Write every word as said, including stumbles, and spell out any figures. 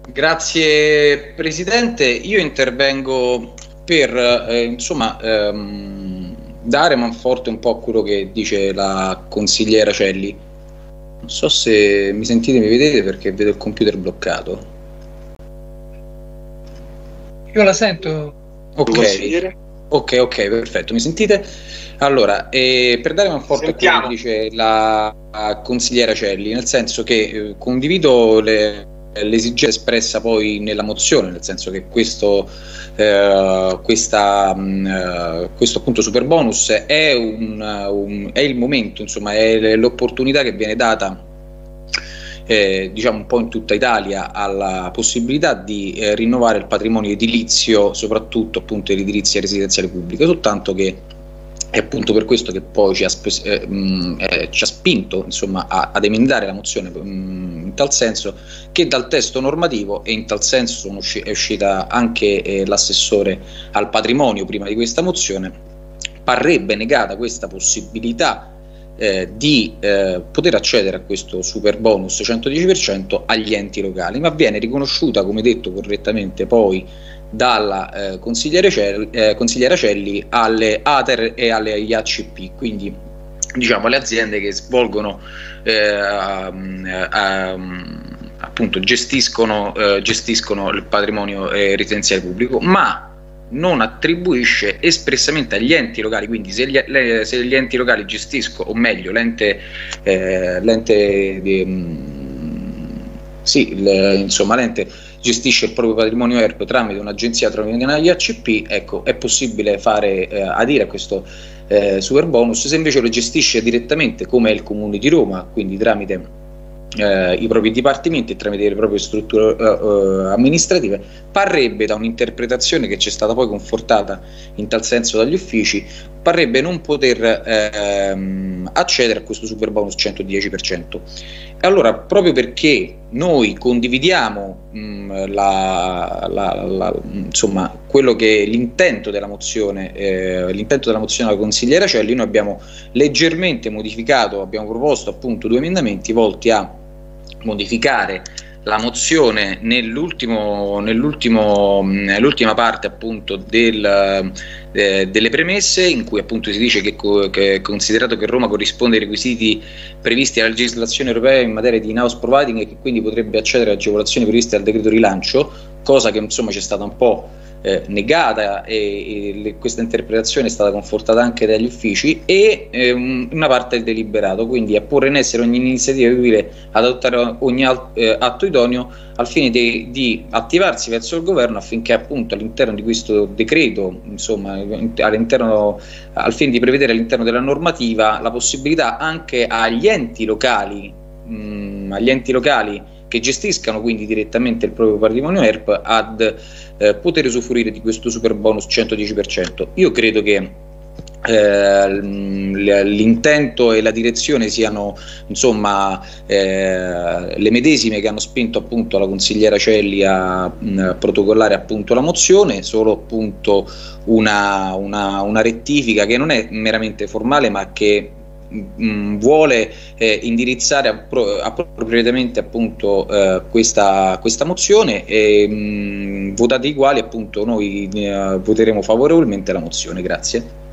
Grazie Presidente, io intervengo per eh, insomma ehm, dare manforte un po' a quello che dice la consigliera Celli. Non so se mi sentite, mi vedete, perché vedo il computer bloccato. Io la sento. Ok, ok, ok, perfetto, mi sentite? Allora, eh, per dare manforte a quello che dice la, la consigliera Celli, nel senso che eh, condivido le l'esigenza espressa poi nella mozione, nel senso che questo, eh, questa, mh, questo appunto super bonus è, un, un, è il momento, insomma, è l'opportunità che viene data eh, diciamo un po' in tutta Italia alla possibilità di eh, rinnovare il patrimonio edilizio, soprattutto appunto l'edilizia residenziale pubblica, soltanto che è appunto per questo che poi ci ha, eh, mh, eh, ci ha spinto insomma, a, ad emendare la mozione mh, in tal senso che dal testo normativo, e in tal senso sono usci- è uscita anche eh, l'assessore al patrimonio prima di questa mozione, parrebbe negata questa possibilità eh, di eh, poter accedere a questo super bonus centodieci per cento agli enti locali, ma viene riconosciuta, come detto correttamente poi dalla eh, consigliere Celli, eh, consigliera Celli alle A T E R e alle I A C P, quindi diciamo alle aziende che svolgono eh, um, appunto gestiscono, eh, gestiscono il patrimonio eh, residenziale pubblico, ma non attribuisce espressamente agli enti locali. Quindi se gli, le, se gli enti locali gestiscono, o meglio l'ente eh, l'ente sì, il, insomma l'ente gestisce il proprio patrimonio E R P tramite un'agenzia, tramite una I A C P, ecco, è possibile fare eh, adire a questo eh, super bonus. Se invece lo gestisce direttamente, come è il Comune di Roma, quindi tramite eh, i propri dipartimenti e tramite le proprie strutture eh, eh, amministrative, parrebbe, da un'interpretazione che ci è stata poi confortata in tal senso dagli uffici, parrebbe non poter ehm, accedere a questo super bonus centodieci per cento. E allora, proprio perché noi condividiamo mh, la, la, la, insomma, quello che è l'intento della mozione, eh, l'intento della mozione della consigliera Celli, noi abbiamo leggermente modificato, abbiamo proposto appunto due emendamenti volti a modificare la mozione nell'ultimo, nell'ultimo, nell'ultima parte appunto del, eh, delle premesse, in cui appunto si dice che, che considerato che Roma corrisponde ai requisiti previsti alla legislazione europea in materia di in-house providing e che quindi potrebbe accedere alle agevolazioni previste dal decreto rilancio, cosa che insomma c'è stata un po' Eh, negata, e, e le, questa interpretazione è stata confortata anche dagli uffici, e eh, una parte del deliberato, quindi a porre in essere ogni iniziativa utile ad adottare ogni alt, eh, atto idoneo al fine di, di attivarsi verso il governo affinché appunto all'interno di questo decreto, insomma all'interno, al fine di prevedere all'interno della normativa la possibilità anche agli enti locali mh, agli enti locali che gestiscano quindi direttamente il proprio patrimonio E R P ad eh, poter usufruire di questo super bonus centodieci per cento. Io credo che eh, l'intento e la direzione siano insomma eh, le medesime che hanno spinto appunto la consigliera Celli a mh, protocollare appunto la mozione, solo appunto una, una, una rettifica che non è meramente formale, ma che Mh, vuole eh, indirizzare appropriatamente appunto eh, questa, questa mozione, e mh, votati i quali appunto noi eh, voteremo favorevolmente la mozione. Grazie.